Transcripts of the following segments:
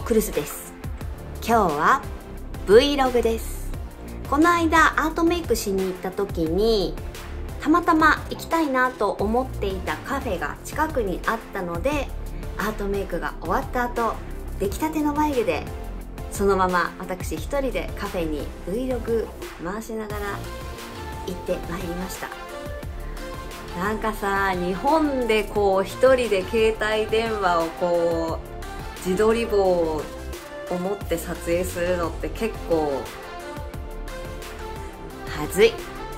クルスです。今日は Vlog です。この間アートメイクしに行った時にたまたま行きたいなと思っていたカフェが近くにあったので、アートメイクが終わった後出来たての眉毛でそのまま私一人でカフェに Vlog 回しながら行ってまいりました。なんかさ、日本でこう一人で携帯電話をこう自撮り棒を持って撮影するのって結構はずい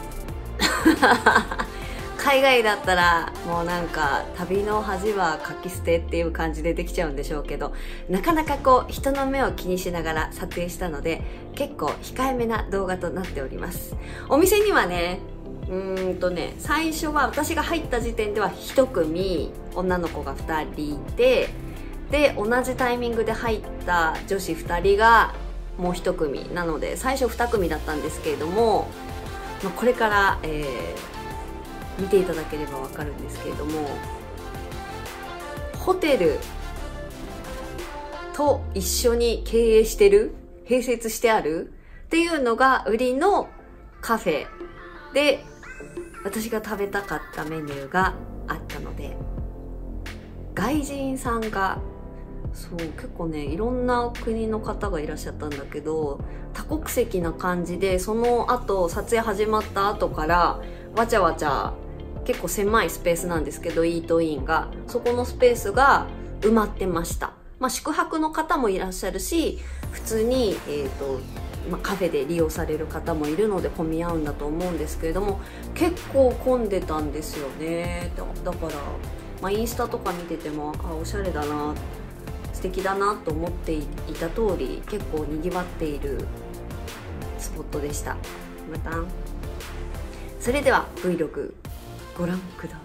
海外だったらもうなんか旅の恥はかき捨てっていう感じでできちゃうんでしょうけど、なかなかこう人の目を気にしながら撮影したので結構控えめな動画となっております。お店にはね、最初は私が入った時点では1組女の子が2人いて、で同じタイミングで入った女子2人がもう1組なので最初2組だったんですけれども、これから、見ていただければ分かるんですけれども、ホテルと一緒に経営してる、併設してあるっていうのが売りのカフェで、私が食べたかったメニューがあったので、外人さんが結構ね、いろんな国の方がいらっしゃったんだけど、多国籍な感じで、その後撮影始まった後からわちゃわちゃ、結構狭いスペースなんですけど、イートインがそこのスペースが埋まってました。宿泊の方もいらっしゃるし、普通にカフェで利用される方もいるので混み合うんだと思うんですけれども、結構混んでたんですよね。だから、インスタとか見ててもおしゃれだな、素敵だなと思っていた通り、結構にぎわっているスポットでした。それでは Vlog ご覧ください。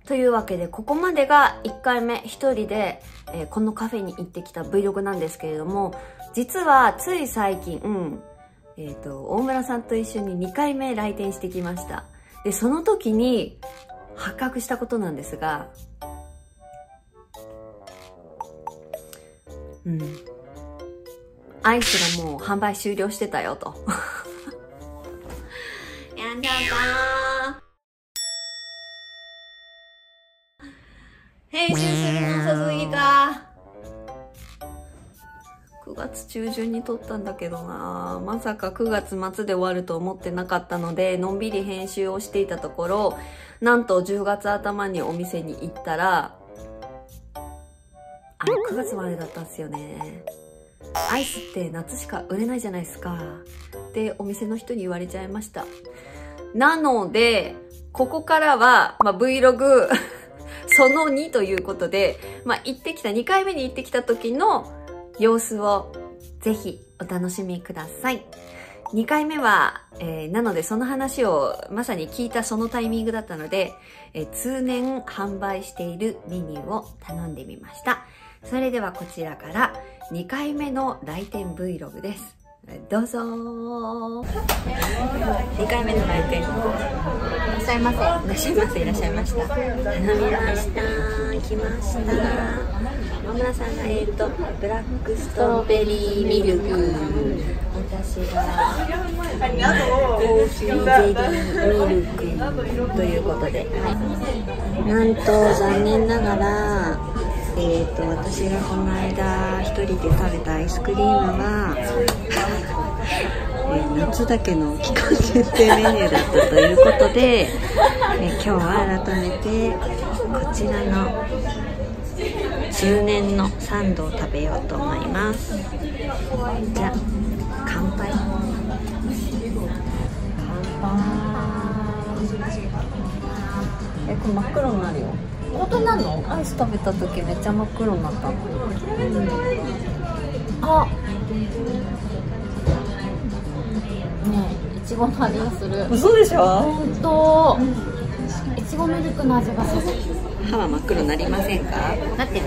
というわけで、ここまでが1回目一人で、このカフェに行ってきた Vlog なんですけれども、実はつい最近、大村さんと一緒に2回目来店してきました。で、その時に発覚したことなんですが、アイスがもう販売終了してたよと。やんじゃったー。編集するの遅すぎた。9月中旬に撮ったんだけどな、まさか9月末で終わると思ってなかったので、のんびり編集をしていたところ、なんと10月頭にお店に行ったら、9月までだったんですよね。アイスって夏しか売れないじゃないですかってお店の人に言われちゃいました。なので、ここからは、Vlog その2ということで、2回目に行ってきた時の様子をぜひお楽しみください。2回目は、なのでその話をまさに聞いたそのタイミングだったので、通年販売しているメニューを頼んでみました。それではこちらから2回目の来店 Vlog です。どうぞー。2回目の来店。いらっしゃいませ。いらっしゃいませ。いらっしゃいました。頼みました。来ました。野村さんがブラックストロベリーミルク。私がコーヒーゼリーミルクということで、なんと残念ながら。私がこの間一人で食べたアイスクリームは、夏だけの期間限定メニューだったということで、今日は改めてこちらの通年のサンドを食べようと思います。じゃあ乾杯。乾杯。これ真っ黒になるよ。本当なの？アイス食べた時めっちゃ真っ黒になったの。あ、ねえ、いちごの味がする。嘘でしょ？本当。いちごミルクの味がする。歯は真っ黒になりませんか？なってる？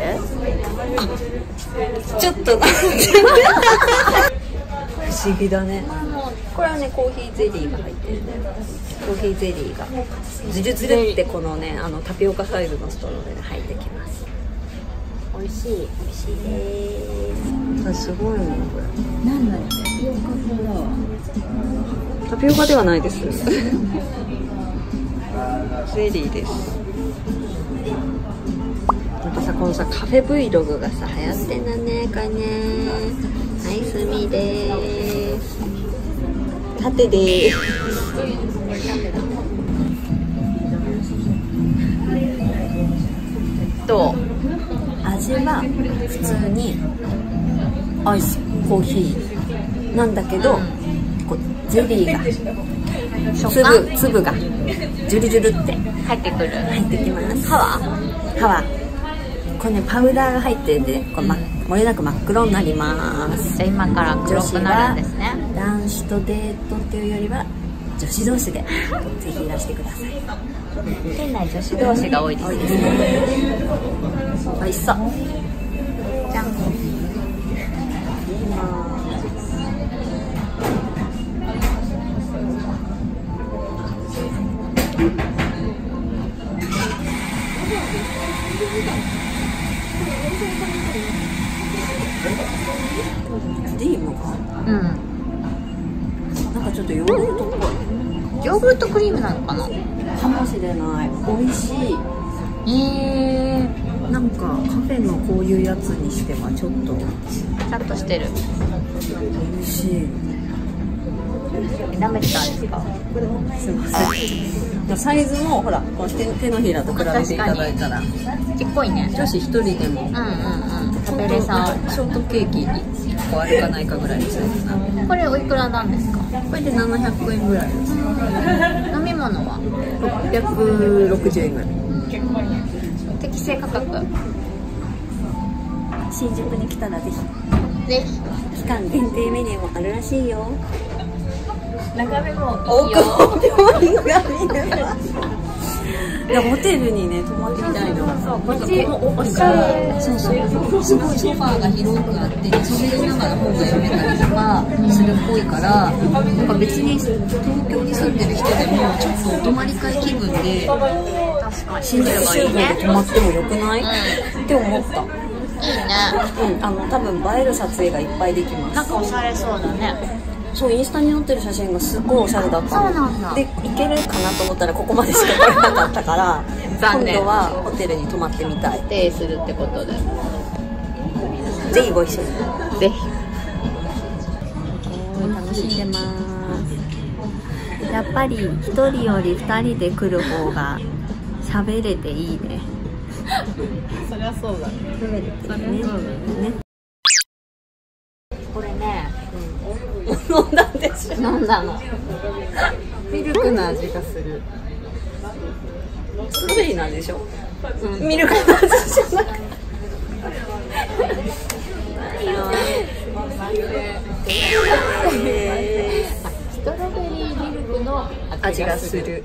あ、ちょっとなってる。不思議だね。これはね、コーヒーゼリーが入ってるね。コーヒーゼリーがズルズルってこのね、タピオカサイズのストローで、ね、入ってきます。美味しい、美味しいです。すごいね、これ。なんだろう、タピオカだわ。タピオカではないです。ゼリーです。なんかさ、このさ、カフェ Vlog がさ、流行ってんだね、これね。はい、すみです。縦です。と味は普通にアイスコーヒーなんだけど、こうゼリーが粒がジュルジュルって入ってくる。入ってきます。歯はこれね、パウダーが入ってるんで、これ漏れなく真っ黒になります。じゃあ今から黒くなるんですね。男子とデートっていうよりは女子同士でぜひいらしてください。店内女子同士が多いですね。美味しそう。じゃん。クリームが、なんかちょっとヨーグルトっぽい。ヨーグルトクリームなのかな。かもしれない。美味しい。なんかカフェのこういうやつにしてはちょっとちゃんとしてる。美味しい。舐めてたんですか？すいません。サイズもほら、こう手のひらと比べていただいたらちっこいね。女子一人でも食べれそう。ショートケーキ1個あるかないかぐらいのサイズな。これおいくらなんですか？これで700円ぐらいです。飲み物は660円ぐらい。適正価格。新宿に来たらぜひ期間限定メニューもあるらしいよ。長めもいいよ。 でホテルにね泊まってみたいの。 こっちおしゃれ。 そうそう、すごいソファーが広くあって寝そべりながら本が読めたりとかするっぽいから、なんか別に東京に住んでる人でもちょっとお泊まり会気分で新宿周辺で泊まってもよくない、って思った。 いいね。 多分映える撮影がいっぱいできます。 なんかおしゃれそうだね。 そう、インスタに載ってる写真がすっごいおしゃれだったの。 そうなんだ。 で、行けるかなと思ったらここまでしか来れなかったから残念。 今度はホテルに泊まってみたい。 ステイするってことで。 ぜひご一緒に。 ぜひ。 楽しんでます。 やっぱり一人より二人で来る方が喋れていいね。 そりゃそうだね。 喋れていいね。 これね、 飲んだんでしょ。 飲んだの。ミルクの味がする。 ストロベリーなんでしょ。ミルクの味じゃなくて。 ストロベリーミルクの味がする。